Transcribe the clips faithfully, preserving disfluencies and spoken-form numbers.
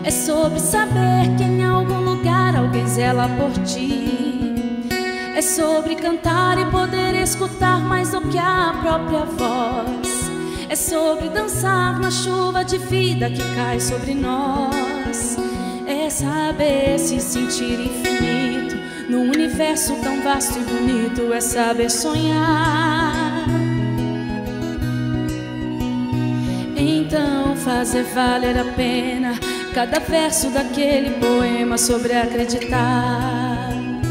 É sobre saber que em algum lugar alguém zela por ti. É sobre cantar e poder escutar mais do que a própria voz. É sobre dançar na chuva de vida que cai sobre nós. É saber se sentir infinito num universo tão vasto e bonito. É saber sonhar. Então fazer valer a pena cada verso daquele poema sobre acreditar.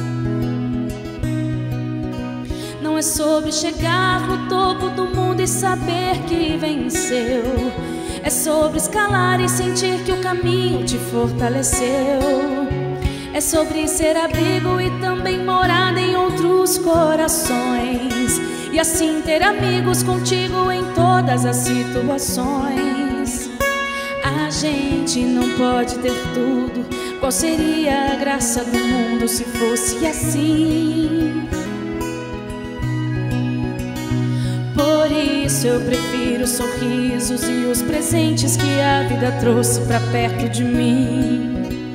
Não é sobre chegar no topo do mundo e saber que venceu. É sobre escalar e sentir que o caminho te fortaleceu. É sobre ser abrigo e também morada em outros corações. E assim ter amigos contigo em todas as situações. A gente não pode ter tudo. Qual seria a graça do mundo se fosse assim? Por isso eu prefiro os sorrisos e os presentes que a vida trouxe pra perto de mim.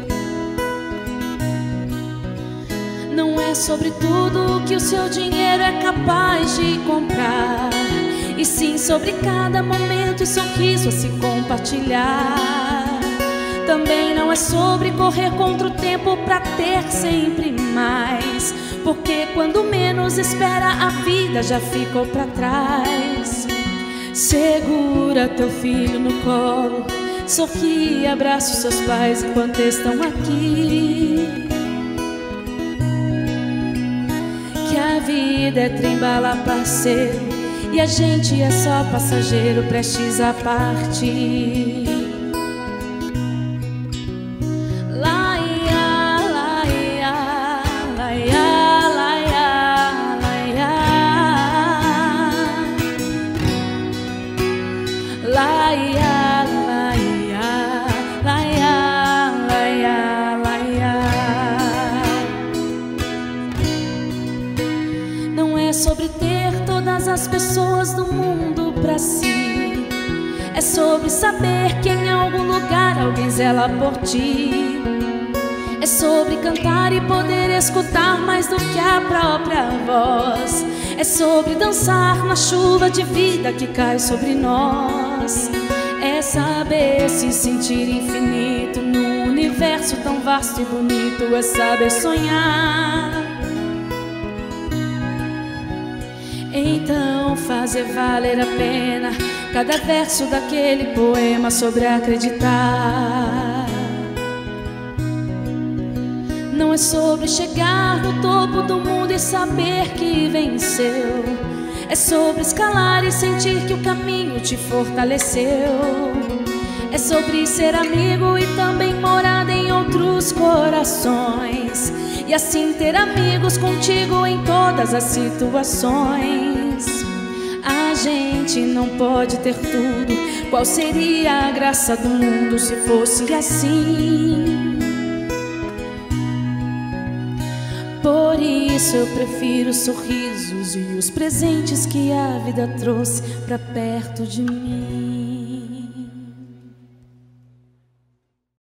Não é sobre tudo que o seu dinheiro é capaz de comprar, e sim sobre cada momento e sorriso a se compartilhar. Também não é sobre correr contra o tempo pra ter sempre mais, porque quando menos espera a vida já ficou pra trás. Segura teu filho no colo, sorri e abraça os seus pais enquanto estão aqui. Que a vida é trem-bala, parceiro, e a gente é só passageiro prestes a partir. Não é sobre ter todas as pessoas do mundo pra si. É sobre saber que em algum lugar alguém zela por ti. É sobre cantar e poder escutar mais do que a própria voz. É sobre dançar na chuva de vida que cai sobre nós. É saber se sentir infinito num universo tão vasto e bonito. É saber sonhar. Então fazer valer a pena cada verso daquele poema sobre acreditar. Não é sobre chegar no topo do mundo e saber que venceu. É sobre escalar e sentir que o caminho te fortaleceu. É sobre ser amigo e também morada em outros corações. E assim ter amigos contigo em todas as situações. A gente não pode ter tudo. Qual seria a graça do mundo se fosse assim? Por isso eu prefiro os sorrisos e os presentes que a vida trouxe pra perto de mim.